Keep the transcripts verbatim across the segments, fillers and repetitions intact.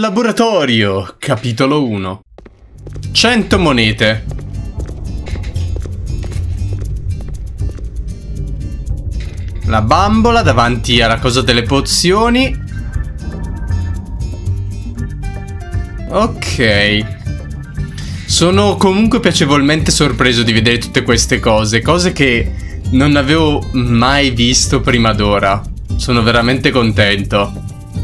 laboratorio, capitolo uno. cento monete. La bambola davanti alla cosa delle pozioni. Ok. Sono comunque piacevolmente sorpreso di vedere tutte queste cose. Cose che non avevo mai visto prima d'ora. Sono veramente contento.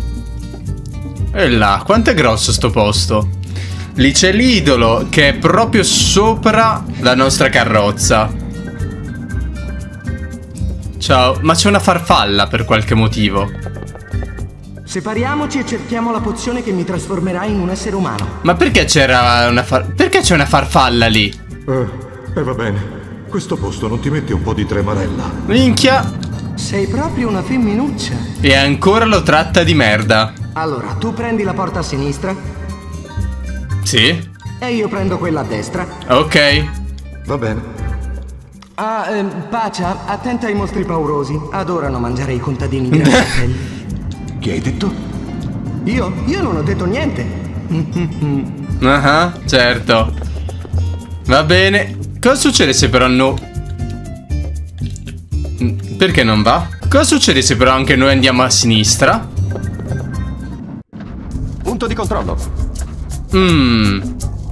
E là, quanto è grosso sto posto? Lì c'è l'idolo che è proprio sopra la nostra carrozza. Ciao, ma c'è una farfalla per qualche motivo. Separiamoci e cerchiamo la pozione che mi trasformerà in un essere umano. Ma perché c'era una far... Perché c'è una farfalla lì? Eh, eh, va bene. Questo posto non ti metti un po' di tremarella? Minchia. Sei proprio una femminuccia. E ancora lo tratta di merda. Allora, tu prendi la porta a sinistra. Sì. E io prendo quella a destra. Ok. Va bene. Ah, ehm, Pacia, attenta ai mostri paurosi. Adorano mangiare i contadini grassi. Che hai detto? Io? Io non ho detto niente. Ah, certo. Va bene. Cosa succede se però no... Perché non va? Cosa succede se però anche noi andiamo a sinistra? Punto di controllo. Mmm.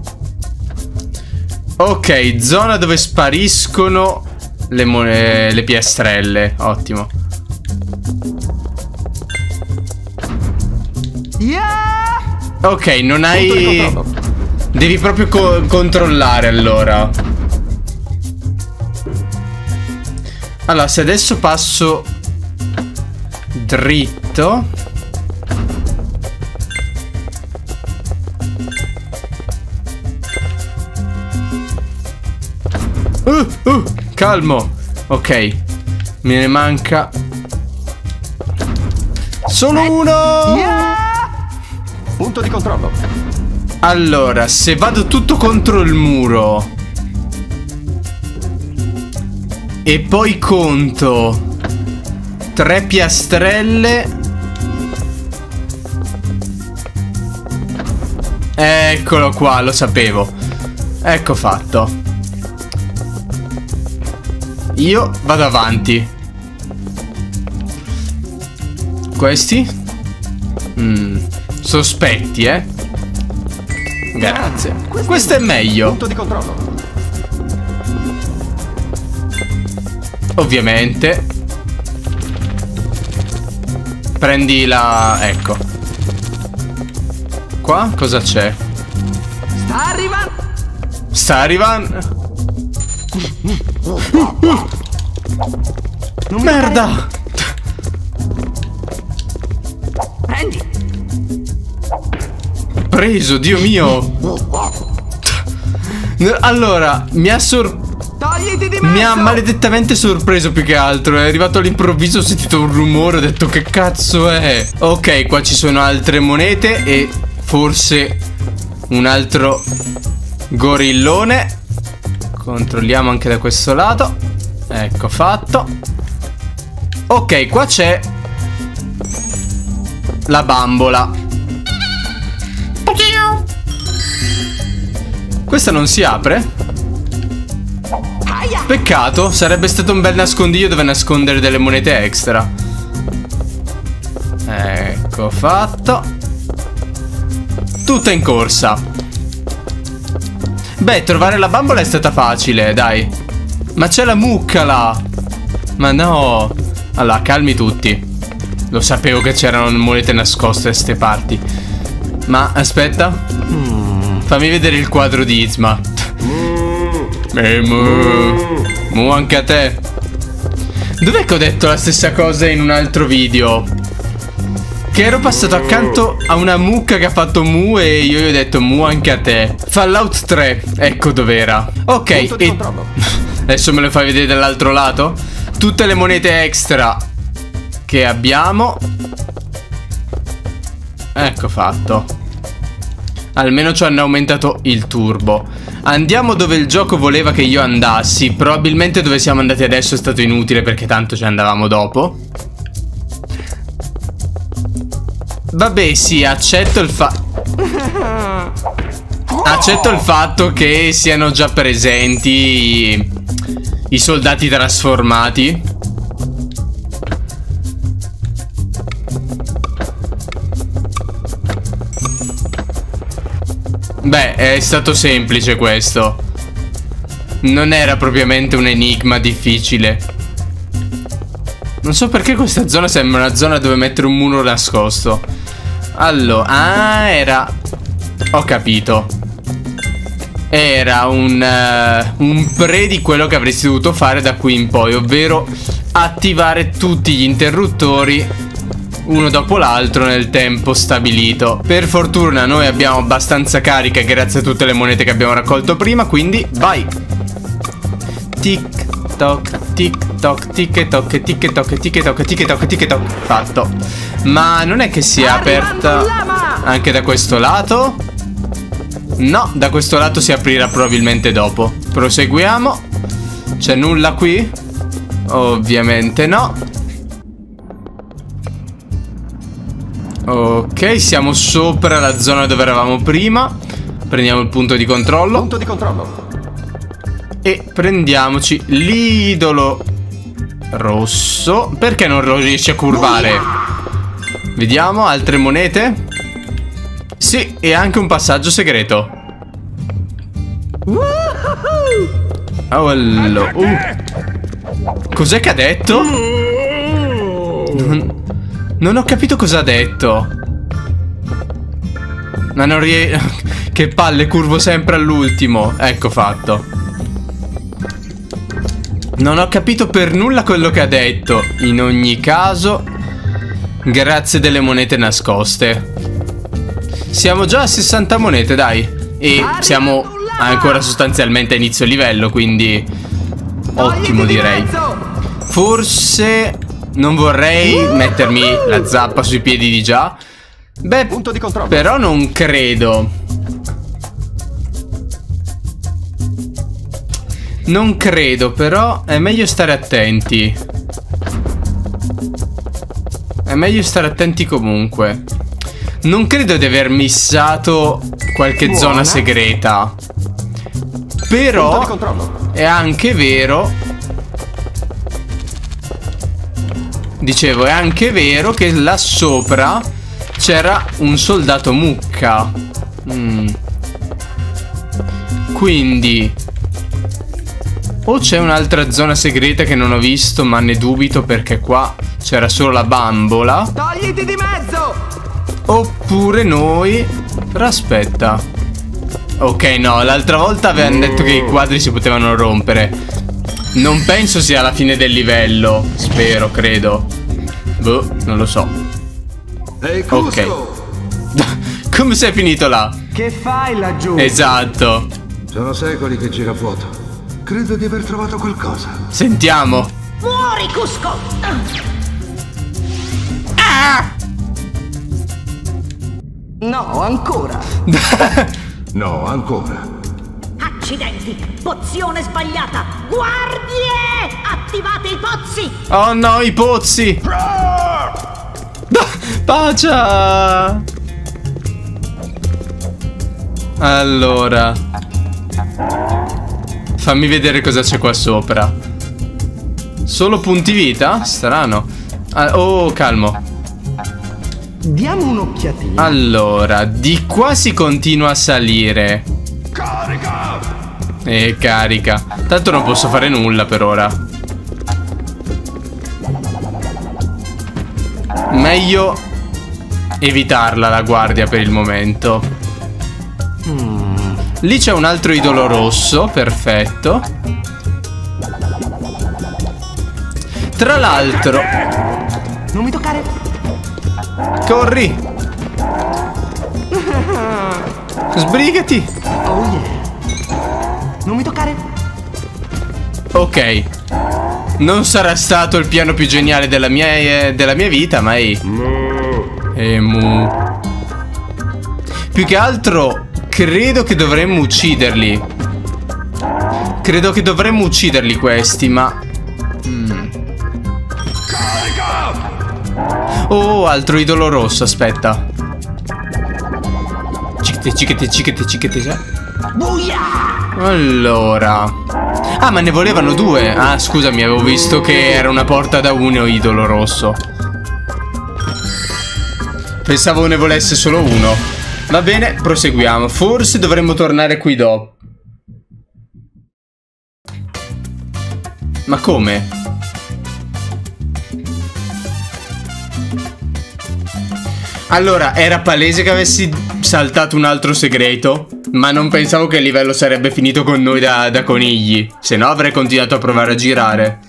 Ok, zona dove spariscono le, monete, le piastrelle. Ottimo. Yeah! Ok, non hai... Devi proprio co controllare allora. Allora, se adesso passo dritto. Uh, uh, calmo. Ok. Me ne manca solo uno. Yeah! Punto di controllo. Allora, se vado tutto contro il muro e poi conto tre piastrelle. Eccolo qua, lo sapevo. Ecco fatto. Io vado avanti. Questi? Mm, sospetti, eh? Grazie. Questo, Questo è meglio. Punto di controllo. Ovviamente. Prendi la... Ecco. Qua cosa c'è? Sta arrivando. Sta arrivando. Non Merda. Prendi. Preso, Dio mio. Allora, mi ha sor... Togliti di mezzo. Mi ha maledettamente sorpreso più che altro. È arrivato all'improvviso, ho sentito un rumore, ho detto che cazzo è. Ok, qua ci sono altre monete e forse un altro gorillone. Controlliamo anche da questo lato. Ecco fatto. Ok, qua c'è la bambola. Questa non si apre? Peccato, sarebbe stato un bel nascondiglio dove nascondere delle monete extra. Ecco fatto. Tutta in corsa. Beh, trovare la bambola è stata facile, dai. Ma c'è la mucca là. Ma no. Allora, calmi tutti. Lo sapevo che c'erano monete nascoste da ste parti. Ma, aspetta. Fammi vedere il quadro di Yzma. E mu. Mu anche a te. Dov'è che ho detto la stessa cosa in un altro video? Che ero passato accanto a una mucca che ha fatto mu e io gli ho detto mu anche a te. Fallout tre, ecco dov'era. Ok, e... adesso me lo fai vedere dall'altro lato? Tutte le monete extra che abbiamo. Ecco fatto. Almeno ci hanno aumentato il turbo. Andiamo dove il gioco voleva che io andassi. Probabilmente dove siamo andati adesso è stato inutile perché tanto ci andavamo dopo. Vabbè, sì, accetto il fa... Accetto il fatto che siano già presenti i, i soldati trasformati. Beh, è stato semplice questo. Non era propriamente un enigma difficile. Non so perché questa zona sembra una zona dove mettere un muro nascosto. Allora, ah, era... Ho capito. Era un, uh, un pre di quello che avresti dovuto fare da qui in poi, ovvero attivare tutti gli interruttori uno dopo l'altro nel tempo stabilito. Per fortuna noi abbiamo abbastanza carica grazie a tutte le monete che abbiamo raccolto prima, quindi vai. Tic toc, tic toc, tic toc, tic toc, tic toc, tic toc, tic toc. Fatto. Ma non è che sia aperta anche da questo lato? No, da questo lato si aprirà probabilmente dopo. Proseguiamo. C'è nulla qui? Ovviamente no. Ok, siamo sopra la zona dove eravamo prima. Prendiamo il punto di controllo. Punto di controllo. E prendiamoci l'idolo rosso. Perché non lo riesci a curvare? Vediamo, altre monete. Sì, e anche un passaggio segreto. Oh, allora. uh. Cos'è che ha detto? Non, non ho capito cosa ha detto. Ma non riesco. Che palle, curvo sempre all'ultimo. Ecco fatto. Non ho capito per nulla quello che ha detto. In ogni caso, grazie delle monete nascoste. Siamo già a sessanta monete, dai. E siamo ancora sostanzialmente a inizio livello, quindi ottimo, direi. Forse non vorrei mettermi la zappa sui piedi di già. Beh, punto di controllo. Però non credo. Non credo, però è meglio stare attenti. È meglio stare attenti comunque. Non credo di aver missato qualche Buona. zona segreta. Però è anche vero. Dicevo, è anche vero che là sopra c'era un soldato mucca. mm. Quindi o c'è un'altra zona segreta che non ho visto, ma ne dubito perché qua c'era solo la bambola. Togliti di mezzo! Oppure noi... Però aspetta. Ok, no, l'altra volta avevano detto che i quadri si potevano rompere. Non penso sia la fine del livello. Spero, credo. Boh, non lo so. Ehi, ok. Come sei finito là? Che fai laggiù? Esatto. Sono secoli che gira vuoto. Credo di aver trovato qualcosa. Sentiamo. Muori, Cusco! Ah! No, ancora. No, ancora. Accidenti! Pozione sbagliata! Guardie! Attivate i pozzi! Oh no, i pozzi. Pacia. Allora, fammi vedere cosa c'è qua sopra. Solo punti vita? Strano. Ah, oh, calmo. Diamo un'occhiatina. Allora, di qua si continua a salire. Carica! E carica. Tanto non posso fare nulla per ora. Meglio evitarla la guardia per il momento. Mm. Lì c'è un altro idolo rosso. Perfetto. Tra l'altro, Non mi toccare. corri. Sbrigati. Oh yeah. Non mi toccare. Ok. Non sarà stato il piano più geniale della mia, eh, della mia vita, ma ehi. E mu. Più che altro credo che dovremmo ucciderli. Credo che dovremmo ucciderli questi, ma mm. Oh, altro idolo rosso, aspetta. Cichete, cichete, cichete, cichete. Buia! Allora. Ah, ma ne volevano due. Ah, scusami, avevo visto che era una porta da uno idolo rosso. Pensavo ne volesse solo uno. Va bene, proseguiamo. Forse dovremmo tornare qui dopo. Ma come? Allora, era palese che avessi saltato un altro segreto, ma non pensavo che il livello sarebbe finito con noi da, da conigli. Se no avrei continuato a provare a girare.